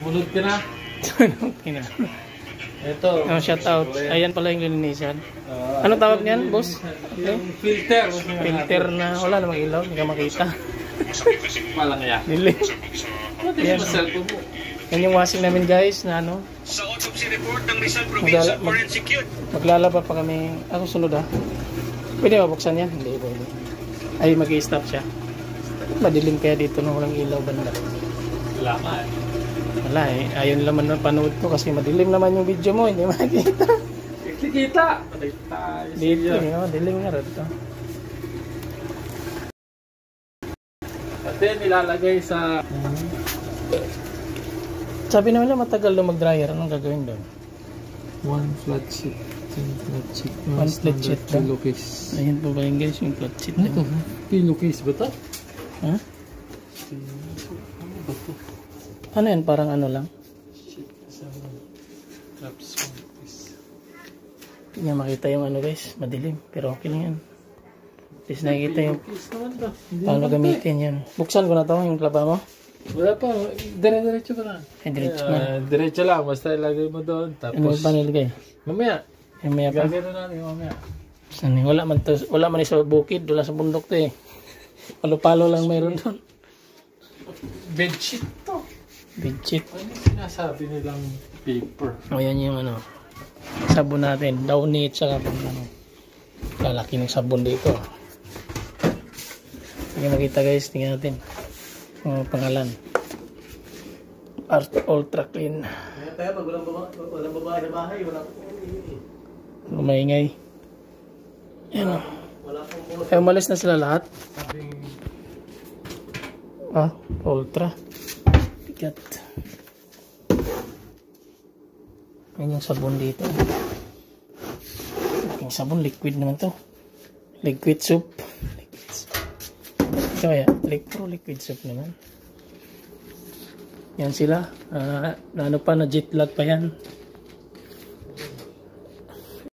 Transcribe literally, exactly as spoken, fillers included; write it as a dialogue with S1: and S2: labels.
S1: Mulod ka na.
S2: Ina.
S1: Ito.
S2: Oh, shout out. Ayan pala yung lilinisan.
S1: Uh,
S2: Anong tawag niyan, boss?
S1: Yung filter.
S2: Filter na wala namang ilaw, hindi ka makita.
S1: Malang ya.
S2: Dili.
S1: Yan. Cellphone mo.
S2: Yan yung washing namin guys na ano.
S3: Sa autopsy report ng Rizal
S2: Maglala,
S3: Provincial
S2: mag,
S3: Forensic Unit.
S2: maglalaba pa kami. Ako sunod ha. Pwede ba buksan yan? Hindi, pwede. Ay, mag-i-stop siya. Madilim kaya dito nung walang ilaw banda.
S1: Wala ka eh.
S2: Wala eh. Ayun naman na panood ko kasi madilim naman yung video mo. Hindi makikita.
S1: Kita.
S2: Dito, yun. Dilim nga rin ito.
S1: At then nilalagay sa...
S2: Sabi naman nila matagal daw mag-dryer. Anong gagawin doon?
S1: One flat sheet. Ten flat sheet.
S2: One flat sheet ba?
S1: Pillowcase.
S2: Ayun po ba yung guys, yung flat sheet.
S1: Ano ito? Pillowcase ba ito?
S2: Ha?
S1: Ano ba ito?
S2: Ano yan? Parang ano lang?
S1: Sheet. Traps.
S2: Hindi niya makita yung ano guys. Madilim. Pero okay lang yan. At least nakikita yung paano gamitin yan. Buksan ko na ito yung klaba mo.
S1: Wala pa. Dire-diretso ka na.
S2: Ay, diretso
S1: Uh,
S2: na.
S1: diretso lang. Basta ilagay mo doon.
S2: Ano
S1: Tapos...
S2: pa nilagay?
S1: Mamaya.
S2: Yung maya pa.
S1: Gagano natin mamaya.
S2: Saan eh? Wala man, to, wala man sa bukid. Wala sa bundok to eh. Palo-palo lang mayroon doon.
S1: Bedsheet to.
S2: Bedsheet.
S1: Ano yung sinasabi nilang paper?
S2: O yan yung ano. Sabon natin. Downit saka pang ano. Lalaki ng sabon dito. Hindi makita guys. Tingnan natin. Ang pangalan. Art Ultra Clean.
S4: Kaya tayo pag walang babae, walang babae sa bahay, walang
S2: Lumaingay. Yan o.
S4: wala pong
S2: Ay, umalis na sila lahat.
S1: Sabing...
S2: Ah, Ultra. Bigat. Yan yung sabon dito. Yung sabon, liquid naman to. Liquid soup. Liquid soup. Ito kaya, Pro liquid soup naman. Yan sila. Uh, na ano pa, na jet lag pa yan.